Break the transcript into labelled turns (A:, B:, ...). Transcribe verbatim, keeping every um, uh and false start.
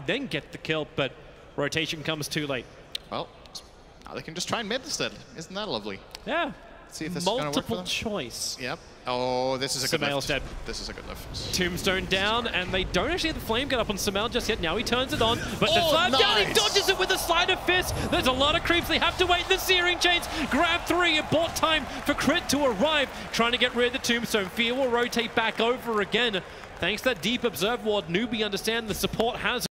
A: then get the kill, but rotation comes too late.
B: Well, now they can just try and mid instead. Isn't that lovely?
A: Yeah.
B: Let's see if this is going to work for
A: Multiple
B: them.
A: choice.
B: Yep. Oh, this is a good
A: Sumail's
B: lift.
A: dead.
B: This is a good lift.
A: Tombstone down, and they don't actually have the flame get up on Sumail just yet. Now he turns it on, but the
B: Oh,
A: slam down, he
B: nice.
A: dodges it with a Sleight of Fist. There's a lot of creeps. They have to wait. The Searing Chains grab three. It bought time for Crit to arrive, trying to get rid of the Tombstone. Fear will rotate back over again. Thanks to that deep observe ward, Newbie understand the support has